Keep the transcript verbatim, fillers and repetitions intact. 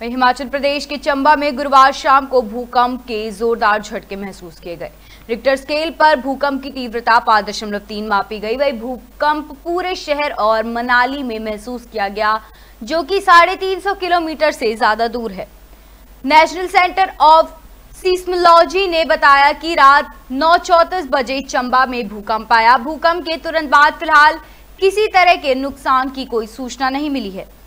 वहीं हिमाचल प्रदेश के चंबा में गुरुवार शाम को भूकंप के जोरदार झटके महसूस किए गए। रिक्टर स्केल पर भूकंप की तीव्रता पाँच दशमलव तीन मापी गई। वही भूकंप पूरे शहर और मनाली में महसूस किया गया, जो कि साढ़े तीन सौ किलोमीटर से ज्यादा दूर है। नेशनल सेंटर ऑफ सीस्मोलॉजी ने बताया कि रात नौ चौंतीस बजे चंबा में भूकंप आया। भूकंप के तुरंत बाद फिलहाल किसी तरह के नुकसान की कोई सूचना नहीं मिली है।